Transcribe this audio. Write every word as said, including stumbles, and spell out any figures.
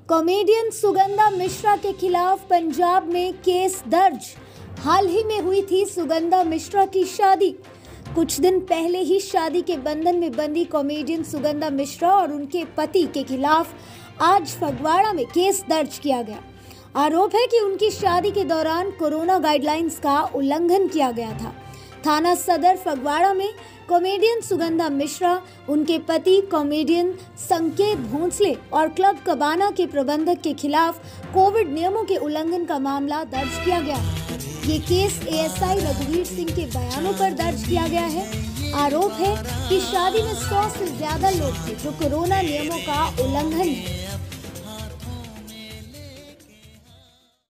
Comedian Sugandha Mishra के खिलाफ पंजाब में केस दर्ज। हाल ही में हुई थी सुगंधा मिश्रा की शादी। कुछ दिन पहले ही शादी के बंधन में बंधी कॉमेडियन सुगंधा मिश्रा और उनके पति के खिलाफ आज फगवाड़ा में केस दर्ज किया गया। आरोप है कि उनकी शादी के दौरान कोरोना गाइडलाइंस का उल्लंघन किया गया था। थाना सदर फगवाड़ा में कॉमेडियन सुगंधा मिश्रा, उनके पति कॉमेडियन संकेत भोंसले और क्लब कबाना के प्रबंधक के खिलाफ कोविड नियमों के उल्लंघन का मामला दर्ज किया गया है। ये केस एएसआई रघुवीर सिंह के बयानों पर दर्ज किया गया है। आरोप है कि शादी में सौ से ज्यादा लोग थे जो कोरोना नियमों का उल्लंघन है।